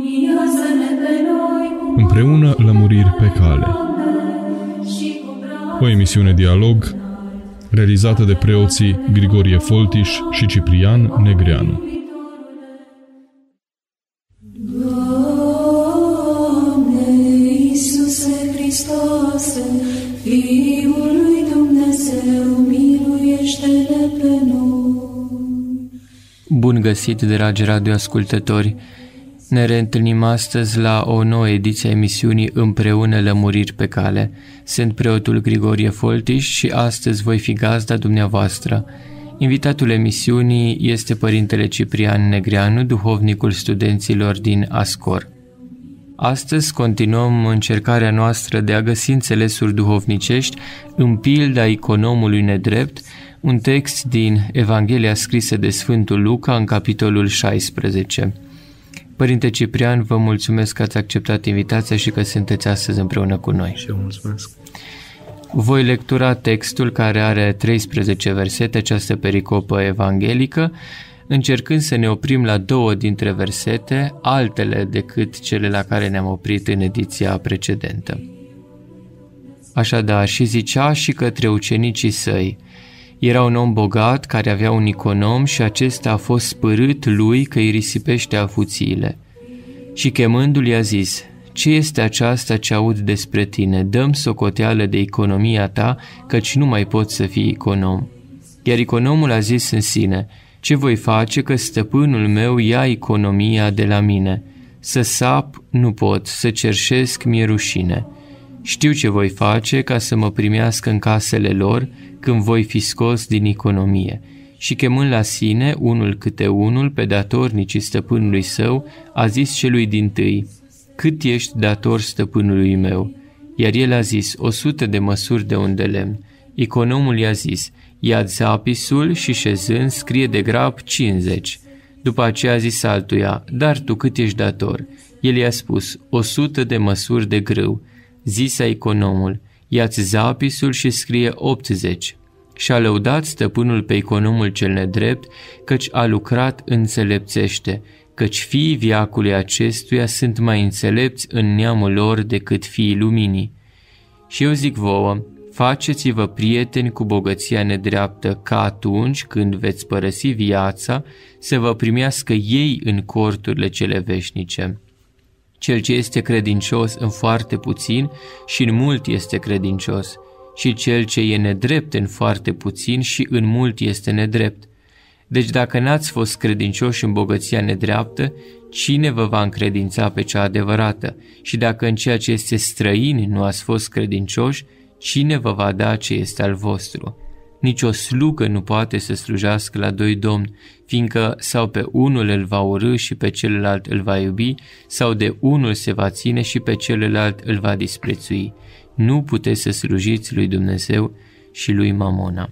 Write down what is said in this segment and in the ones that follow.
Împreună lămuriri pe cale. O emisiune dialog realizată de preoții Grigorie Foltiș și Ciprian Negreanu. Doamne Iisuse Hristoase, Fiul lui Dumnezeu, miluiește-ne pe noi. Bun găsit, dragi radioascultători! Ne reîntâlnim astăzi la o nouă ediție a emisiunii Împreună lămuriri pe cale. Sunt preotul Grigorie Foltiș și astăzi voi fi gazda dumneavoastră. Invitatul emisiunii este Părintele Ciprian Negreanu, duhovnicul studenților din Ascor. Astăzi continuăm încercarea noastră de a găsi înțelesuri duhovnicești în pilda economului nedrept, un text din Evanghelia scrisă de Sfântul Luca în capitolul 16. Părinte Ciprian, vă mulțumesc că ați acceptat invitația și că sunteți astăzi împreună cu noi. Și eu mulțumesc. Voi lectura textul care are 13 versete, această pericopă evanghelică, încercând să ne oprim la 2 dintre versete, altele decât cele la care ne-am oprit în ediția precedentă. Așadar, și zicea și către ucenicii săi: era un om bogat care avea un econom și acesta a fost spărât lui că îi risipește avuțiile. Și chemându-l i-a zis: ce este aceasta ce aud despre tine? Dă-mi socoteală de economia ta, căci nu mai poți să fii econom. Iar economul a zis în sine: ce voi face că stăpânul meu ia economia de la mine? Să sap nu pot, să cerșesc mi-e rușine. Știu ce voi face ca să mă primească în casele lor când voi fi scos din economie. Și chemând la sine, unul câte unul, pe datornicii stăpânului său, a zis celui dintâi: cât ești dator stăpânului meu? Iar el a zis: 100 de măsuri de un de lemn. Economul i-a zis: ia-ți zapisul și șezând scrie de grab 50. După aceea a zis altuia: dar tu cât ești dator? El i-a spus: 100 de măsuri de grâu. Zisa economul: ia-ți zapisul și scrie 80. Și-a lăudat stăpânul pe economul cel nedrept, căci a lucrat înțelepțește, căci fiii veacului acestuia sunt mai înțelepți în neamul lor decât fiii luminii. Și eu zic vouă, faceți-vă prieteni cu bogăția nedreaptă, ca atunci când veți părăsi viața, să vă primească ei în corturile cele veșnice. Cel ce este credincios în foarte puțin și în mult este credincios, și cel ce e nedrept în foarte puțin și în mult este nedrept. Deci dacă n-ați fost credincioși în bogăția nedreaptă, cine vă va încredința pe cea adevărată? Și dacă în ceea ce este străin nu ați fost credincioși, cine vă va da ce este al vostru? Nici o slugă nu poate să slujească la 2 domni, fiindcă sau pe unul îl va urî și pe celălalt îl va iubi, sau de unul se va ține și pe celălalt îl va disprețui. Nu puteți să slujiți lui Dumnezeu și lui Mamona.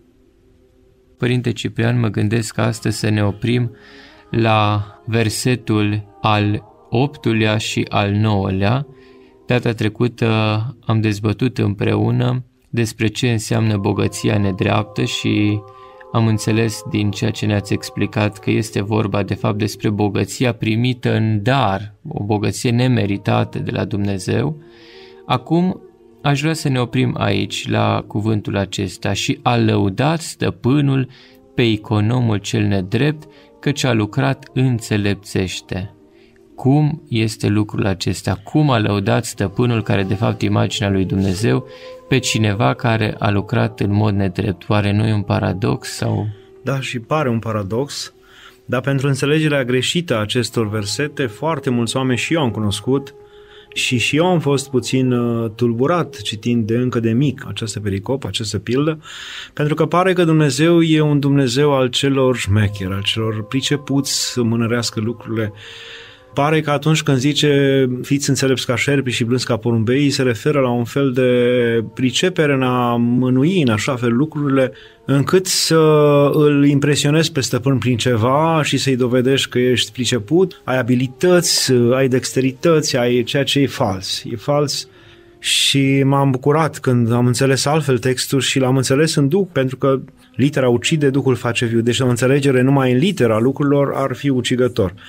Părinte Ciprian, mă gândesc astăzi să ne oprim la versetul al 8-lea și al 9-lea. Data trecută am dezbătut împreună despre ce înseamnă bogăția nedreaptă și am înțeles din ceea ce ne-ați explicat că este vorba de fapt despre bogăția primită în dar, o bogăție nemeritată de la Dumnezeu. Acum aș vrea să ne oprim aici la cuvântul acesta: și a lăudat stăpânul pe economul cel nedrept, căci a lucrat înțelepțește. Cum este lucrul acesta? Cum a lăudat stăpânul, care de fapt imaginea lui Dumnezeu, pe cineva care a lucrat în mod nedrept? Oare nu e un paradox? Sau? Da, și pare un paradox, dar pentru înțelegerea greșită a acestor versete, foarte mulți oameni, și eu am cunoscut, și eu am fost puțin tulburat citind încă de mic această pericopă, această pildă, pentru că pare că Dumnezeu e un Dumnezeu al celor șmecheri, al celor pricepuți să mânărească lucrurile. Pare că atunci când zice fiți înțelepți ca șerpi și blânzi ca porumbei, se referă la un fel de pricepere în a mânui în așa fel lucrurile, încât să îl impresionezi pe stăpân prin ceva și să-i dovedești că ești priceput, ai abilități, ai dexterități, ai ceea ce e fals. E fals. Și m-am bucurat când am înțeles altfel textul și l-am înțeles în duh, pentru că litera ucide, Duhul face viu. Deci o înțelegere numai în litera lucrurilor ar fi ucigător.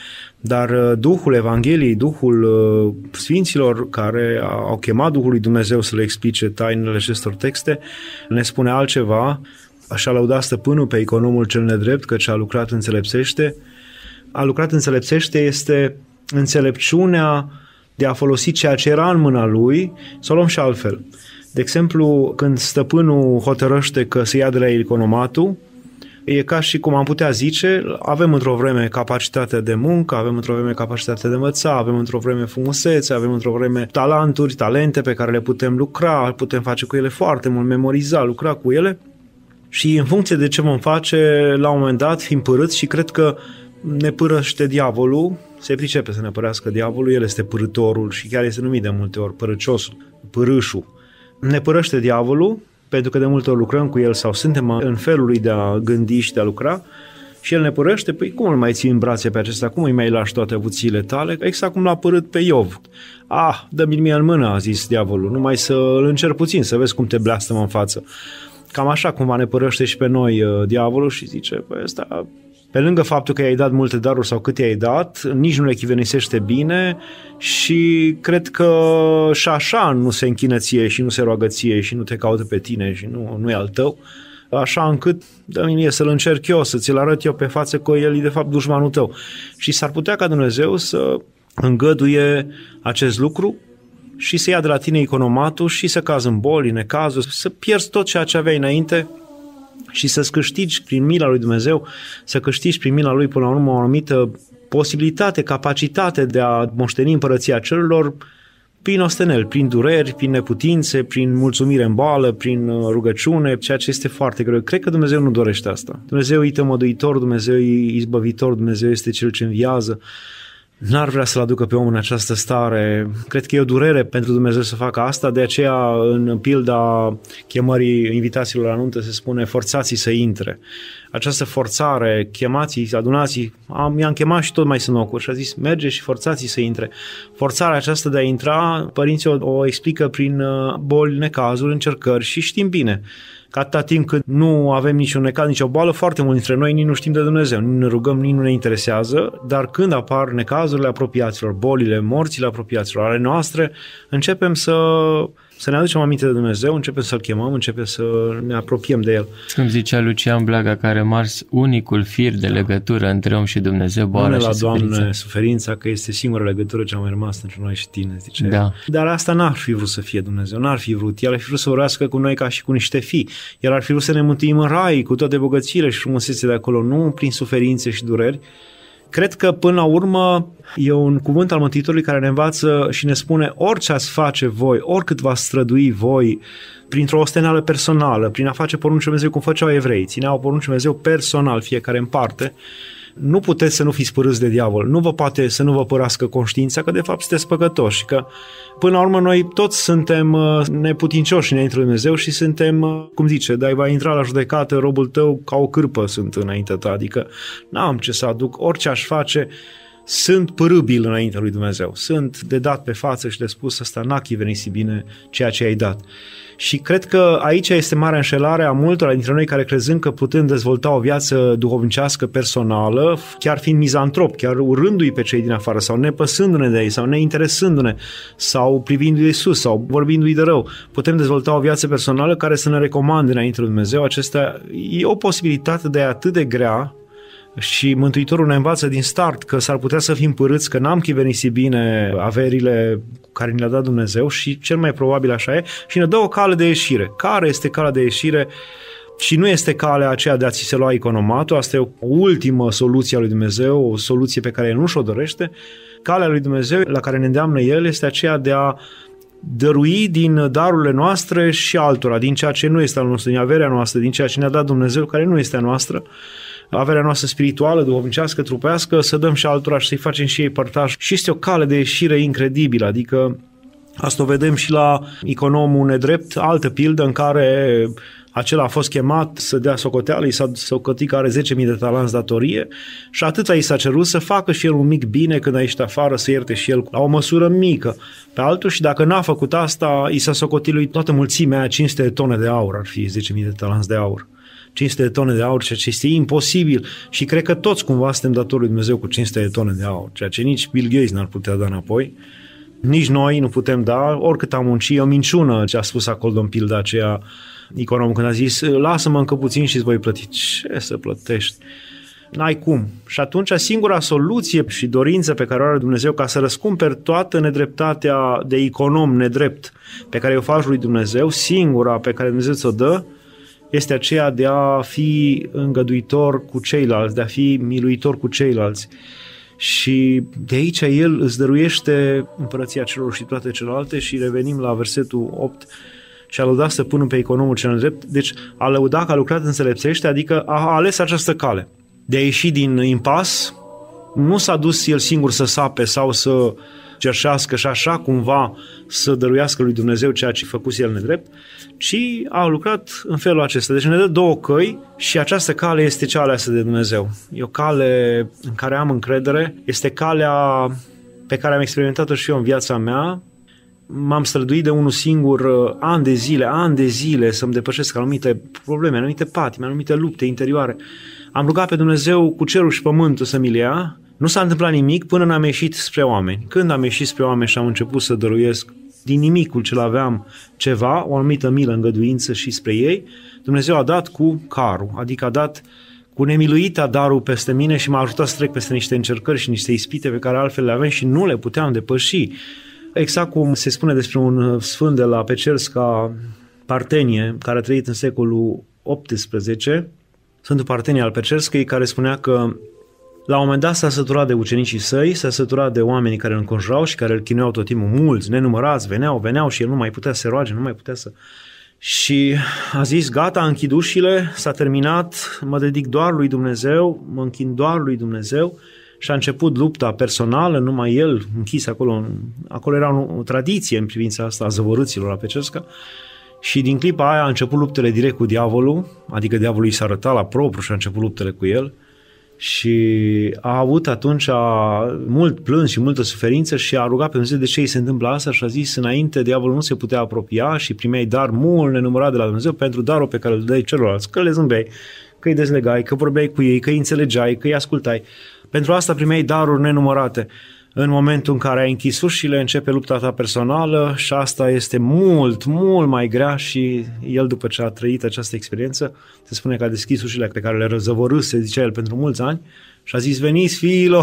Dar Duhul Evangheliei, Duhul Sfinților care au chemat Duhul lui Dumnezeu să le explice tainele acestor texte, ne spune altceva. Așa lăuda stăpânul pe economul cel nedrept, căci a lucrat înțelepțește. A lucrat înțelepțește este înțelepciunea de a folosi ceea ce era în mâna lui, să o luăm și altfel. De exemplu, când stăpânul hotărăște că se ia de la el economatul, e ca și cum am putea zice, avem într-o vreme capacitatea de muncă, avem într-o vreme capacitatea de învăța, avem într-o vreme frumusețe, avem într-o vreme talente pe care le putem lucra, putem face cu ele foarte mult, memoriza, lucra cu ele și în funcție de ce vom face, la un moment dat, fim părâți și cred că ne părăște diavolul, se pricepe să ne părească diavolul, el este părâtorul și chiar este numit de multe ori părăciosul, părâșul. Ne părăște diavolul, pentru că de multe ori lucrăm cu el sau suntem în felul lui de a gândi și de a lucra și el ne părăște, păi cum îl mai ții în brațe pe acesta, cum îi mai lași toate avuțiile tale, exact cum l-a părât pe Iov. Dă-mi mie în mână, a zis diavolul, numai să îl încerc puțin, să vezi cum te blastăm în față. Cam așa cumva ne părăște și pe noi diavolul și zice, păi ăsta, pe lângă faptul că i-ai dat multe daruri sau cât i-ai dat, nici nu le chivenisește bine și cred că și așa nu se închină ție și nu se roagă ție și nu te caută pe tine și nu e al tău, așa încât dă-mi mie să-l încerc eu, să ți-l arăt eu pe față că el e de fapt dușmanul tău. Și s-ar putea ca Dumnezeu să îngăduie acest lucru și să ia de la tine economatul și să cazi în boli, în necazuri, să pierzi tot ceea ce aveai înainte și să-ți câștigi prin mila lui Dumnezeu, să câștigi prin mila lui până la urmă o anumită posibilitate, capacitate de a moșteni împărăția cerurilor prin ostenel, prin dureri, prin neputințe, prin mulțumire în boală, prin rugăciune, ceea ce este foarte greu. Cred că Dumnezeu nu dorește asta. Dumnezeu e tămăduitor, Dumnezeu e izbăvitor, Dumnezeu este Cel ce înviază. N-ar vrea să-l aducă pe om în această stare. Cred că e o durere pentru Dumnezeu să facă asta, de aceea în pilda chemării invitațiilor la nuntă se spune forțați să intre. Această forțare, chemați, adunați, i-am chemat și tot mai sunt locuri și a zis merge și forțați să intre. Forțarea aceasta de a intra, părinții o explică prin boli, necazuri, încercări și știm bine că atâta timp cât nu avem niciun necaz, nicio boală, foarte mult dintre noi nici nu știm de Dumnezeu, nici ne rugăm, nici nu ne interesează, dar când apar necazurile apropiaților, bolile, morțile apropiaților ale noastre, începem să ne aducem aminte de Dumnezeu, începem să-L chemăm, începem să ne apropiem de El. Cum zicea Lucian Blaga, care a rămas unicul fir de legătură între om și Dumnezeu, boala și suferința. Doamne, suferința, că este singura legătură ce a mai rămas între noi și tine, zice. Da. Dar asta n-ar fi vrut să fie Dumnezeu, n-ar fi vrut. El ar fi vrut să vorbească cu noi ca și cu niște fii. El ar fi vrut să ne mântuim în rai cu toate bogățiile și frumusețile de acolo, nu prin suferințe și dureri. Cred că până la urmă e un cuvânt al Mântuitorului care ne învață și ne spune orice ați face voi, oricât v-ați strădui voi, printr-o osteneală personală, prin a face poruncile Dumnezeu cum făceau evreii, țineau poruncile Dumnezeu personal, fiecare în parte, nu puteți să nu fiți părâți de diavol, nu vă poate să nu vă părască conștiința că de fapt sunteți păcătoși, că până la urmă noi toți suntem neputincioși înainte de Dumnezeu și suntem, cum zice, dar va intra la judecată robul tău ca o cârpă sunt înaintea ta, adică n-am ce să aduc, orice aș face, sunt părâbil înaintea lui Dumnezeu, sunt de dat pe față și de spus ăsta n-a chivenisi bine ceea ce ai dat. Și cred că aici este marea înșelare a multora dintre noi care crezând că putem dezvolta o viață duhovnicească personală, chiar fiind mizantrop, chiar urându-i pe cei din afară sau nepăsându-ne de ei sau neinteresându-ne sau privindu-i de sus sau vorbindu-i de rău, putem dezvolta o viață personală care să ne recomande înainte lui Dumnezeu. Acesta e o posibilitate de atât de grea. Și Mântuitorul ne învață din start că s-ar putea să fim părâți, că n-am chivenisi bine averile care ne le-a dat Dumnezeu și cel mai probabil așa e și ne dă o cale de ieșire. Care este calea de ieșire? Și nu este calea aceea de a ți se lua economatul, asta e o ultimă soluție a lui Dumnezeu, o soluție pe care El nu și-o dorește. Calea lui Dumnezeu la care ne îndeamnă El este aceea de a dărui din darurile noastre și altora, din ceea ce nu este al nostru, din averea noastră, din ceea ce ne-a dat Dumnezeu care nu este a noastră, averea noastră spirituală, duhovnicească, trupească, să dăm și altora și să-i facem și ei părtași. Și este o cale de ieșire incredibilă, adică asta o vedem și la economul nedrept, altă pildă în care acela a fost chemat să dea socoteală, i s-a socotit că are 10.000 de talanți datorie și atâta i s-a cerut să facă și el un mic bine când a ieșit afară, să ierte și el la o măsură mică pe altul și dacă n-a făcut asta, i s-a socotit lui toată mulțimea aia, 500 de tone de aur, ar fi 10.000 de talanți de aur. 500 de tone de aur, ceea ce este imposibil. Și cred că toți cumva suntem datori lui Dumnezeu cu 500 de tone de aur, ceea ce nici Bill Gates n-ar putea da înapoi. Nici noi nu putem da, oricât am muncit. E o minciună ce a spus acolo în pilda aceea economul când a zis, lasă-mă încă puțin și îți voi plăti. Ce să plătești? N-ai cum. Și atunci singura soluție și dorință pe care o are Dumnezeu ca să răscumperi toată nedreptatea de econom nedrept pe care o faci lui Dumnezeu, singura pe care Dumnezeu ți-o dă, este aceea de a fi îngăduitor cu ceilalți, de a fi miluitor cu ceilalți. Și de aici El îți dăruiește împărăția celor și toate celelalte și revenim la versetul 8 și a lăudat stăpânul pe economul cel nedrept. Deci a lăudat că a lucrat înțelepțește, adică a ales această cale de a ieși din impas. Nu s-a dus el singur să sape sau să cerșească și așa cumva să dăruiască lui Dumnezeu ceea ce a făcut el nedrept, ci a lucrat în felul acesta. Deci ne dă două căi și această cale este cea aleasă de Dumnezeu. E o cale în care am încredere, este calea pe care am experimentat-o și eu în viața mea. M-am străduit de unul singur ani de zile să-mi depășesc anumite probleme, anumite patimi, anumite lupte interioare. Am rugat pe Dumnezeu cu cerul și pământul să mi-l ia. Nu s-a întâmplat nimic până n-am ieșit spre oameni. Când am ieșit spre oameni și am început să dăruiesc din nimicul ce aveam ceva, o anumită milă, îngăduință și spre ei, Dumnezeu a dat cu carul, adică a dat cu nemiluita darul peste mine și m-a ajutat să trec peste niște încercări și niște ispite pe care altfel le aveam și nu le puteam depăși. Exact cum se spune despre un sfânt de la Pecersca Partenie, care a trăit în secolul XVIII, Sfântul Partenie al Pecerscăi, care spunea că la un moment dat s-a săturat de ucenicii săi, s-a săturat de oamenii care îl înconjurau și care îl chinuiau tot timpul, mulți, nenumărați, veneau și el nu mai putea să se roage, nu mai putea să... Și a zis, gata, închid ușile, s-a terminat, mă dedic doar lui Dumnezeu, mă închin doar lui Dumnezeu. Și a început lupta personală, numai el închis acolo. Acolo era o tradiție în privința asta a zăvorâților la Pecersca. Și din clipa aia a început luptele direct cu diavolul, adică diavolul i s-a arătat la propriu și a început luptele cu el. Și a avut atunci mult plâns și multă suferință și a rugat pe Dumnezeu de ce îi se întâmplă asta și a zis, înainte diavolul nu se putea apropia și primeai dar mult nenumărat de la Dumnezeu pentru darul pe care îl dai celorlalți, că le zâmbeai, că îi dezlegai, că vorbeai cu ei, că îi înțelegeai, că îi ascultai. Pentru asta primeai daruri nenumărate. În momentul în care ai închis ușile, începe lupta ta personală și asta este mult, mult mai grea și el, după ce a trăit această experiență, se spune că a deschis ușile pe care le răzăvorâse, zicea el, pentru mulți ani și a zis, veniți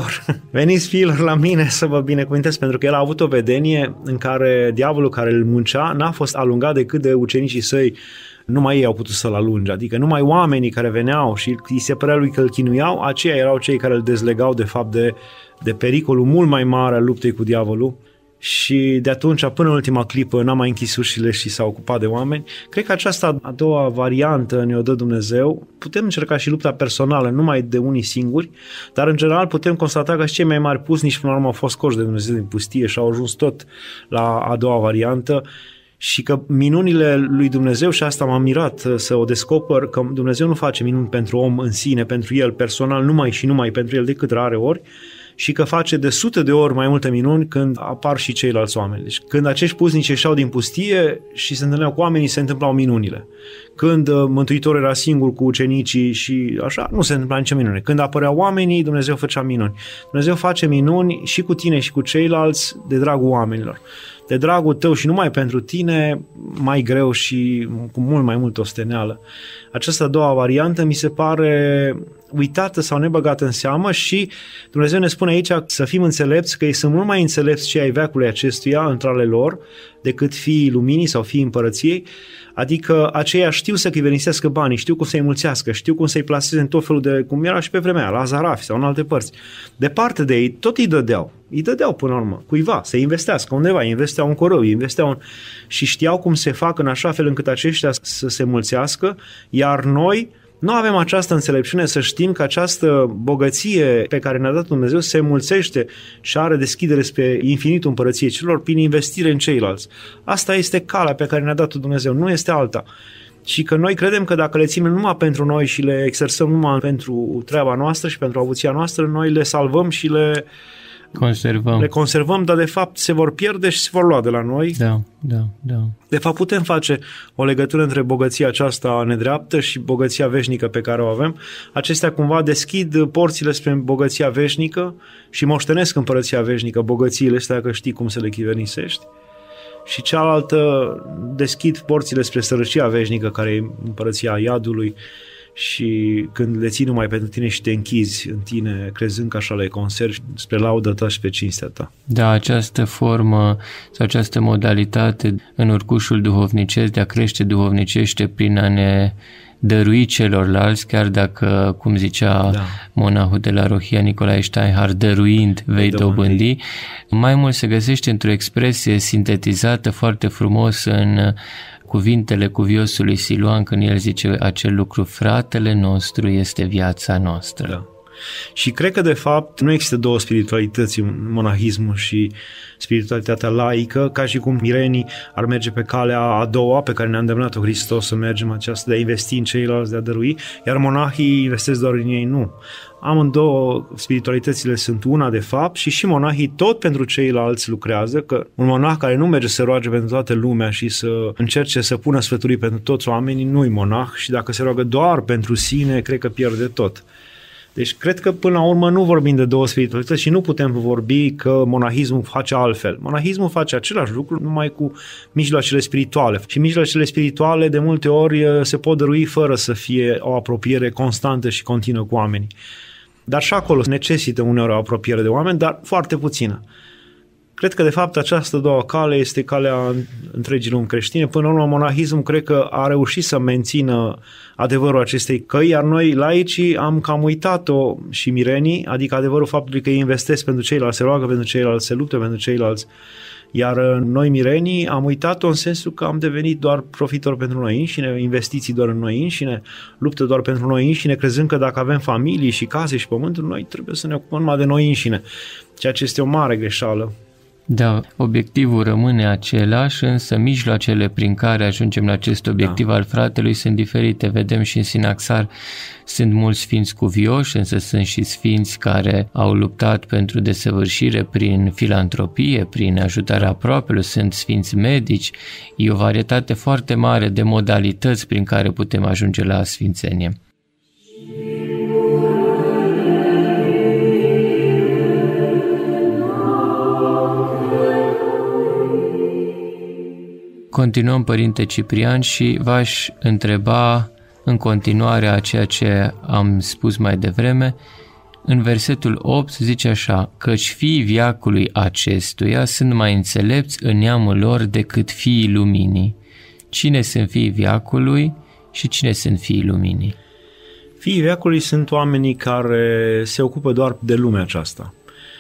fiilor la mine să vă binecuvântez, pentru că el a avut o vedenie în care diavolul care îl muncea n-a fost alungat decât de ucenicii săi. Numai ei au putut să-l alunge, adică numai oamenii care veneau și îi se părea lui că îl chinuiau, aceia erau cei care îl dezlegau de fapt de pericolul mult mai mare al luptei cu diavolul și de atunci până în ultima clipă n-a mai închis ușile și s-a ocupat de oameni. Cred că aceasta a doua variantă ne-o dă Dumnezeu. Putem încerca și lupta personală numai de unii singuri, dar în general putem constata că și cei mai mari pusnici până la urmă au fost scoși de Dumnezeu din pustie și au ajuns tot la a doua variantă. Și că minunile lui Dumnezeu, și asta m-a mirat să o descoper, că Dumnezeu nu face minuni pentru om în sine, pentru el personal, numai și numai pentru el, decât rare ori, și că face de sute de ori mai multe minuni când apar și ceilalți oameni. Deci când acești pusnici ieșeau din pustie și se întâlneau cu oamenii, se întâmplau minunile. Când Mântuitorul era singur cu ucenicii și așa, nu se întâmpla nicio minune. Când apăreau oamenii, Dumnezeu făcea minuni. Dumnezeu face minuni și cu tine și cu ceilalți de dragul oamenilor. De dragul tău și numai pentru tine, mai greu și cu mult mai multă osteneală. Această a doua variantă mi se pare uitată sau nebăgată în seamă și Dumnezeu ne spune aici să fim înțelepți, că ei sunt mult mai înțelepți cei ai veacului acestuia între ale lor decât fiii luminii sau fiii împărăției, adică aceia știu să chivenisească banii, știu cum să-i mulțească, știu cum să-i plaseze în tot felul de, cum era și pe vremea aia, la Zarafi sau în alte părți. Departe de ei, tot îi dădeau până la urmă, cuiva, să investească undeva, investeau în corău, și știau cum se fac în așa fel încât aceștia să se mulțească, iar noi nu avem această înțelepciune să știm că această bogăție pe care ne-a dat Dumnezeu se mulțește și are deschidere spre infinitul împărăției celor prin investire în ceilalți. Asta este calea pe care ne-a dat Dumnezeu, nu este alta. Și că noi credem că dacă le ținem numai pentru noi și le exersăm numai pentru treaba noastră și pentru avuția noastră, noi le salvăm și le conservăm. Le conservăm, dar de fapt se vor pierde și se vor lua de la noi. Da. De fapt putem face o legătură între bogăția aceasta nedreaptă și bogăția veșnică pe care o avem. Acestea cumva deschid porțile spre bogăția veșnică și moștenesc împărăția veșnică, bogățiile astea, dacă știi cum să le chiverisești. Și cealaltă deschid porțile spre sărăcia veșnică, care e împărăția iadului, și când le ții numai pentru tine și te închizi în tine, crezând că așa le conservi spre laudă ta și pe cinstea ta. Da, această formă sau această modalitate în urcușul duhovnicesc de a crește duhovnicește prin a ne dărui celorlalți, chiar dacă, cum zicea monahul de la Rohia Nicolae Steinhardt, dăruind vei dobândi. Mai mult se găsește într-o expresie sintetizată foarte frumos în cuvintele cuviosului Siluan, când el zice acel lucru: fratele nostru este viața noastră. Da. Și cred că de fapt nu există două spiritualități, monahismul și spiritualitatea laică, ca și cum mirenii ar merge pe calea a doua pe care ne-a îndemnat-o Hristos să mergem, aceasta de a investi în ceilalți, de a dărui, iar monahii investesc doar în ei. Nu. Amândouă spiritualitățile sunt una de fapt și monahii tot pentru ceilalți lucrează, că un monah care nu merge să roage pentru toată lumea și să încerce să pună sfături pentru toți oamenii, nu-i monah, și dacă se roagă doar pentru sine, cred că pierde tot. Deci cred că până la urmă nu vorbim de două spiritualități și nu putem vorbi că monahismul face altfel. Monahismul face același lucru, numai cu mijloacele spirituale. Și mijloacele spirituale de multe ori se pot dărui fără să fie o apropiere constantă și continuă cu oamenii. Dar și acolo necesită uneori o apropiere de oameni, dar foarte puțină. Cred că de fapt această doua cale este calea întregii lumi creștine. Până la urmă, monahismul cred că a reușit să mențină adevărul acestei căi, iar noi laicii am cam uitat-o, și mirenii, adică adevărul faptului că ei investesc pentru ceilalți, se roagă pentru ceilalți, se luptă pentru ceilalți. Iar noi mirenii am uitat-o în sensul că am devenit doar profitori pentru noi înșine, investiții doar în noi înșine, luptă doar pentru noi înșine, crezând că dacă avem familii și case și pământuri, noi trebuie să ne ocupăm numai de noi înșine, ceea ce este o mare greșeală. Da, obiectivul rămâne același, însă mijloacele prin care ajungem la acest obiectiv al fratelui sunt diferite. Vedem și în Sinaxar sunt mulți sfinți cuvioși, însă sunt și sfinți care au luptat pentru desăvârșire prin filantropie, prin ajutarea aproapelor, sunt sfinți medici. E o varietate foarte mare de modalități prin care putem ajunge la sfințenie. Continuăm, Părinte Ciprian, și v-aș întreba în continuare a ceea ce am spus mai devreme. În versetul 8 zice așa: căci fiii veacului acestuia sunt mai înțelepți în neamul lor decât fiii luminii. Cine sunt fiii veacului și cine sunt fiii luminii? Fiii veacului sunt oamenii care se ocupă doar de lumea aceasta,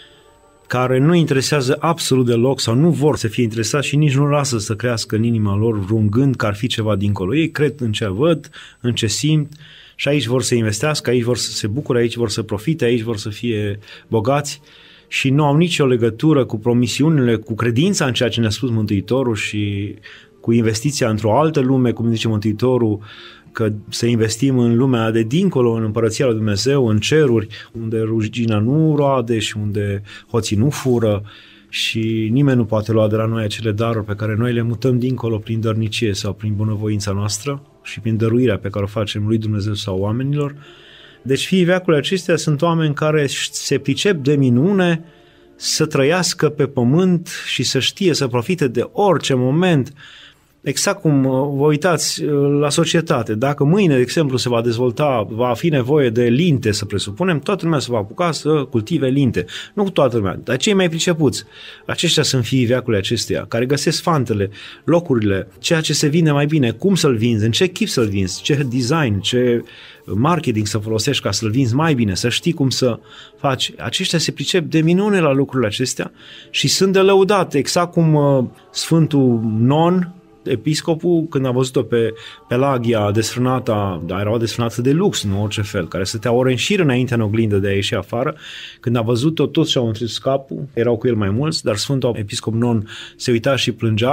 care nu interesează absolut deloc sau nu vor să fie interesați și nici nu lasă să crească în inima lor vreun gând că ar fi ceva dincolo. Ei cred în ce văd, în ce simt și aici vor să investească, aici vor să se bucure, aici vor să profite, aici vor să fie bogați și nu au nicio legătură cu promisiunile, cu credința în ceea ce ne-a spus Mântuitorul și cu investiția într-o altă lume, cum zice Mântuitorul, că să investim în lumea de dincolo, în Împărăția lui Dumnezeu, în ceruri, unde rugina nu roade și unde hoții nu fură și nimeni nu poate lua de la noi acele daruri pe care noi le mutăm dincolo prin dărnicie sau prin bunăvoința noastră și prin dăruirea pe care o facem lui Dumnezeu sau oamenilor. Deci fiii veacului acestea sunt oameni care se pricep de minune să trăiască pe pământ și să știe să profite de orice moment. Exact cum vă uitați la societate, dacă mâine, de exemplu, se va dezvolta, va fi nevoie de linte, să presupunem, toată lumea se va apuca să cultive linte. Nu toată lumea, dar cei mai pricepuți. Aceștia sunt fiii veacului acesteia, care găsesc fantele, locurile, ceea ce se vinde mai bine, cum să-l vinzi, în ce chip să-l vinzi, ce design, ce marketing să folosești ca să-l vinzi mai bine, să știi cum să faci. Aceștia se pricep de minune la lucrurile acestea și sunt de lăudat, exact cum Sfântul Non, episcopul, când a văzut-o pe Pelagia desfrânată, dar era o desfrânată de lux, nu orice fel, care stătea ore în șir înainte în oglindă de a ieși afară, când a văzut-o, toți și-au întors capul, erau cu el mai mulți, dar Sfântul Episcop Non se uita și plângea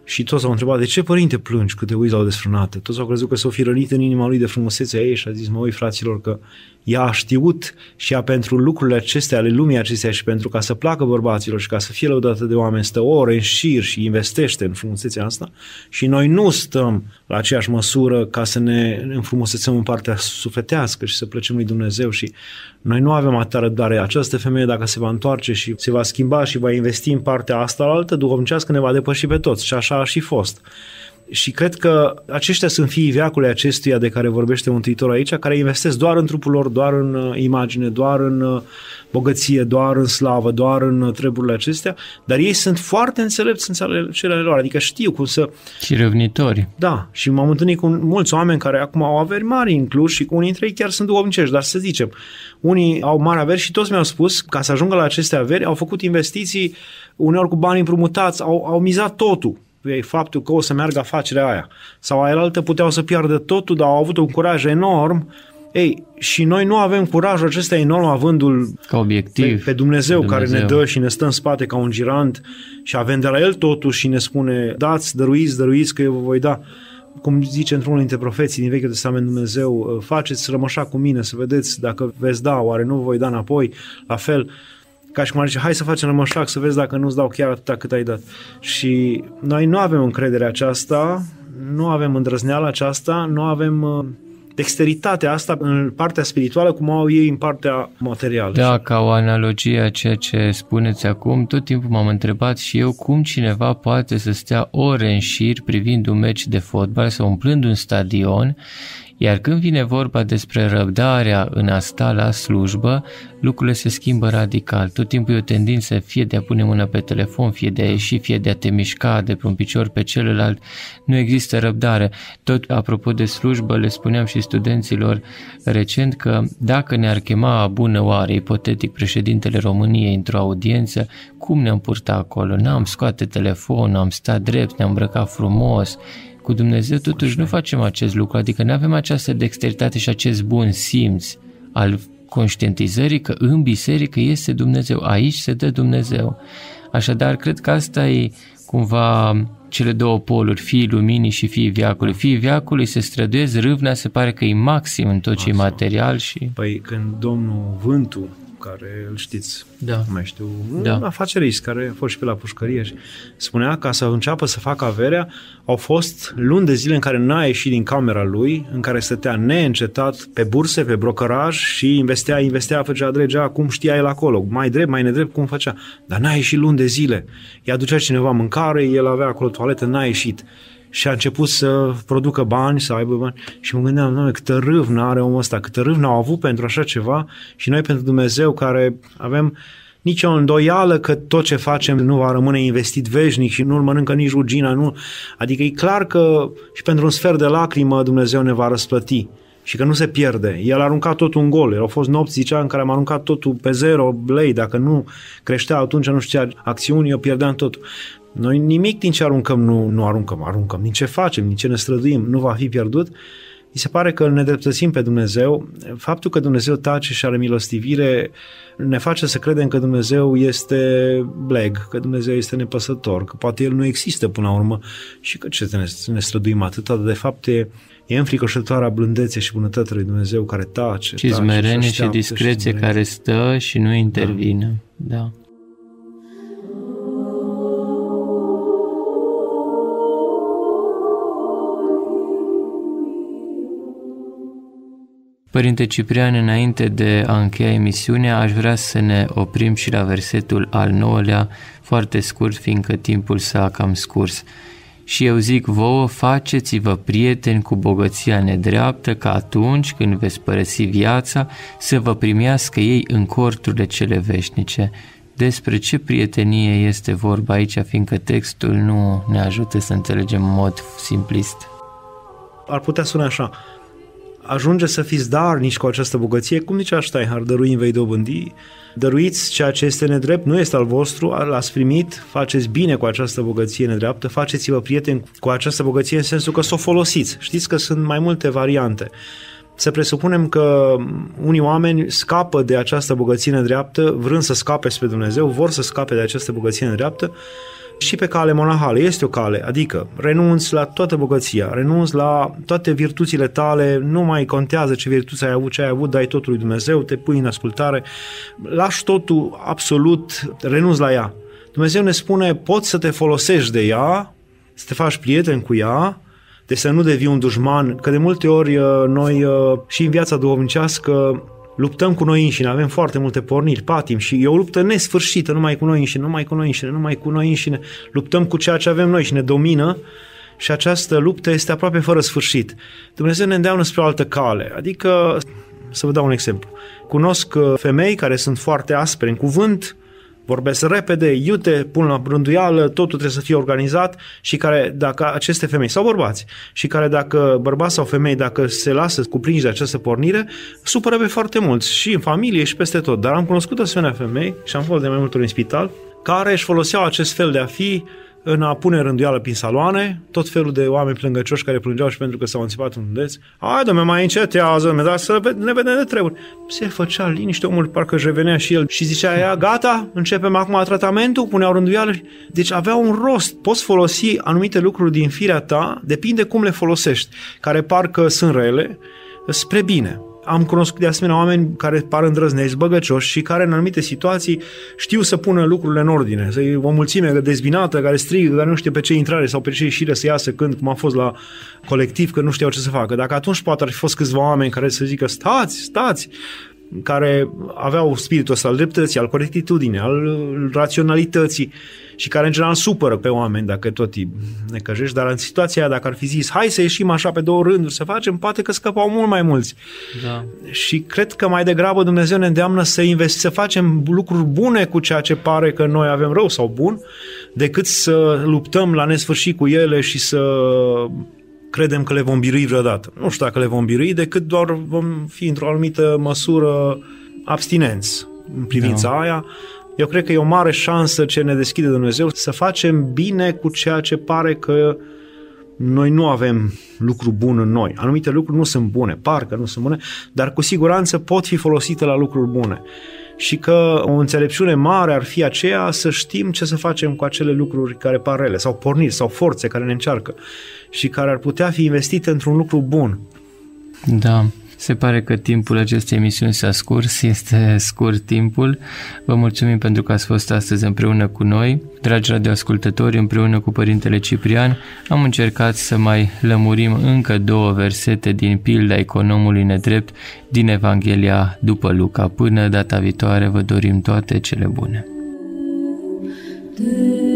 Și toți s-au întrebat, de ce, părinte, plângi când te uiți la o desfrânată? Toți au crezut că s-o fi rănit în inima lui de frumusețea ei și a zis, măi, fraților, că ea a știut și ea pentru lucrurile acestea, ale lumii acestea și pentru ca să placă bărbaților și ca să fie lăudată de oameni, stă ore în șir și investește în frumusețea asta și noi nu stăm la aceeași măsură ca să ne înfrumusețăm în partea sufletească și să plăcem lui Dumnezeu și noi nu avem atâta răbdare. Această femeie, dacă se va întoarce și se va schimba și va investi în partea asta la altă, duhovnicească, ne va depăși pe toți și așa a și fost. Și cred că aceștia sunt fiii veacului acestuia de care vorbește Mântuitorul aici, care investesc doar în trupul lor, doar în imagine, doar în bogăție, doar în slavă, doar în treburile acestea, dar ei sunt foarte înțelepți în înțelegerile lor, adică știu cum să... Și răvnitori. Da, și m-am întâlnit cu mulți oameni care acum au averi mari în Cluj și cu unii dintre ei chiar sunt duhovnicești, dar să zicem, unii au mari averi și toți mi-au spus, ca să ajungă la aceste averi, au făcut investiții, uneori cu bani împrumutați, au mizat totul. Faptul că o să meargă afacerea aia. Sau aia puteau să piardă totul, dar au avut un curaj enorm. Ei, și noi nu avem curajul acesta enorm avându-l ca obiectiv pe Dumnezeu care ne dă și ne stă în spate ca un girant și avem de la El totul și ne spune dați, dăruiți că eu vă voi da. Cum zice într-unul dintre profeții din Vechiul Testament Dumnezeu, faceți rămășa cu mine să vedeți dacă veți da, oare nu vă voi da înapoi, la fel. Ca și cum ar zice, hai să facem rămășac să vezi dacă nu-ți dau chiar atâta cât ai dat. Și noi nu avem încrederea aceasta, nu avem îndrăzneala aceasta, nu avem dexteritatea asta în partea spirituală cum au ei în partea materială. Da, ca o analogie a ceea ce spuneți acum, tot timpul m-am întrebat și eu cum cineva poate să stea ore în șir privind un meci de fotbal sau umplând un stadion, iar când vine vorba despre răbdarea în a sta la slujbă, lucrurile se schimbă radical. Tot timpul e o tendință fie de a pune mâna pe telefon, fie de a ieși, fie de a te mișca de pe un picior pe celălalt. Nu există răbdare. Tot apropo de slujbă, le spuneam și studenților recent că dacă ne-ar chema bună oară, ipotetic, președintele României într-o audiență, cum ne-am purtat acolo? N-am scoate telefonul, am stat drept, ne-am îmbrăcat frumos. Cu Dumnezeu totuși nu facem acest lucru, adică nu avem această dexteritate și acest bun simț al conștientizării că în biserică este Dumnezeu, aici se dă Dumnezeu. Așadar, cred că asta e cumva cele două poluri, fiii luminii și fiii veacului. Fiii veacului se străduiesc, râvna se pare că e maxim în tot ce e material și... Păi când domnul Vântu, care îl știți, da. Mai știu, un afacerist care a fost și pe la pușcărie și spunea ca să înceapă să facă averea, au fost luni de zile în care n-a ieșit din camera lui, în care stătea neîncetat pe burse, pe brocăraj și investea, făcea dregea cum știa el acolo, mai drept, mai nedrept, cum făcea, dar n-a ieșit luni de zile, i-a ducea cineva mâncare, el avea acolo toaletă, n-a ieșit. Și a început să producă bani, să aibă bani și mă gândeam, doamne, câtă râvnă are omul ăsta, câtă râvnă au avut pentru așa ceva și noi pentru Dumnezeu care avem nicio îndoială că tot ce facem nu va rămâne investit veșnic și nu-l mănâncă nici rugina, nu. Adică e clar că și pentru un sfert de lacrimă Dumnezeu ne va răsplăti și că nu se pierde. El a aruncat totul în gol. Au fost nopți, zicea, în care am aruncat totul pe 0 lei. Dacă nu creștea atunci, nu știu ce acțiuni, eu pierdeam totul. Noi nimic din ce aruncăm nu aruncăm. Din ce facem, din ce ne străduim, nu va fi pierdut. Mi se pare că ne dreptățim pe Dumnezeu. Faptul că Dumnezeu tace și are milostivire ne face să credem că Dumnezeu este bleg, că Dumnezeu este nepăsător, că poate El nu există până la urmă și că ce ne străduim atâta, de fapt e înfricoșătoarea blândețe și bunătății lui Dumnezeu care tace. Și smerenie și discreție care stă și nu intervine. Da. Părinte Ciprian, înainte de a încheia emisiunea, aș vrea să ne oprim și la versetul al 9-lea, foarte scurt, fiindcă timpul s-a cam scurs. Și eu zic vouă, faceți-vă prieteni cu bogăția nedreaptă, ca atunci când veți părăsi viața, să vă primească ei în corturile cele veșnice. Despre ce prietenie este vorba aici, fiindcă textul nu ne ajută să înțelegem în mod simplist. Ar putea suna așa: ajunge să fiți darnici cu această bogăție, cum zicea Steinhardt, dăruim vei dobândi, dăruiți ceea ce este nedrept, nu este al vostru, l-ați primit, faceți bine cu această bogăție nedreaptă, faceți-vă prieteni cu această bogăție în sensul că să o folosiți. Știți că sunt mai multe variante. Să presupunem că unii oameni scapă de această bogăție nedreaptă, vrând să scape spre Dumnezeu, vor să scape de această bogăție nedreaptă, și pe cale monahală. Este o cale, adică renunți la toată bogăția, renunți la toate virtuțile tale, nu mai contează ce virtuți ai avut, ce ai avut, dai totul lui Dumnezeu, te pui în ascultare, lași totul absolut, renunți la ea. Dumnezeu ne spune, poți să te folosești de ea, să te faci prieten cu ea, deci să nu devii un dușman, că de multe ori noi și în viața duhovnicească luptăm cu noi înșine, avem foarte multe porniri, patim și e o luptă nesfârșită, numai cu noi înșine, luptăm cu ceea ce avem noi și ne domină și această luptă este aproape fără sfârșit. Dumnezeu ne îndeamnă spre o altă cale, adică, să vă dau un exemplu, cunosc femei care sunt foarte aspre în cuvânt, vorbesc repede, iute, pun la rânduială, totul trebuie să fie organizat și care, dacă aceste femei sau bărbați, și care dacă bărbați sau femei, dacă se lasă cuprinși de această pornire, supără pe foarte mulți și în familie și peste tot. Dar am cunoscut asemenea femei și am fost de mai multe ori în spital, care își foloseau acest fel de a fi în a pune rânduială prin saloane, tot felul de oameni plângăcioși care plângeau și pentru că s-au înțipat un deț. Hai, dom'le, mai încetează, dar să ne vedem de treburi. Se făcea liniște, omul parcă își revenea și el și zicea ea, gata, începem acum tratamentul, puneau rânduială. Deci avea un rost, poți folosi anumite lucruri din firea ta, depinde cum le folosești, care parcă sunt rele, spre bine. Am cunoscut de asemenea oameni care par îndrăzneți, băgăcioși și care în anumite situații știu să pună lucrurile în ordine. Să e o mulțime dezbinată, care strigă, care nu știe pe ce intrare sau pe ce ieșire să iasă când, cum a fost la colectiv, că nu știau ce să facă. Dacă atunci poate ar fi fost câțiva oameni care să zică stați, care aveau spiritul ăsta al dreptății, al corectitudinii, al raționalității și care în general supără pe oameni dacă tot îi necăjești, dar în situația aia, dacă ar fi zis hai să ieșim așa pe două rânduri să facem, poate că scăpau mult mai mulți. Da. Și cred că mai degrabă Dumnezeu ne îndeamnă să facem lucruri bune cu ceea ce pare că noi avem rău sau bun, decât să luptăm la nesfârșit cu ele și să credem că le vom birui vreodată. Nu știu dacă le vom birui, decât doar vom fi într-o anumită măsură abstinenți în privința aia. Eu cred că e o mare șansă ce ne deschide Dumnezeu să facem bine cu ceea ce pare că noi nu avem lucru bun în noi. Anumite lucruri nu sunt bune, parcă nu sunt bune, dar cu siguranță pot fi folosite la lucruri bune. Și că o înțelepciune mare ar fi aceea să știm ce să facem cu acele lucruri care par rele, sau porniri, sau forțe care ne încearcă și care ar putea fi investite într-un lucru bun. Da, se pare că timpul acestei emisiuni s-a scurs, este scurt timpul. Vă mulțumim pentru că ați fost astăzi împreună cu noi. Dragi radioascultători, împreună cu Părintele Ciprian am încercat să mai lămurim încă 2 versete din pilda economului nedrept din Evanghelia după Luca. Până data viitoare vă dorim toate cele bune.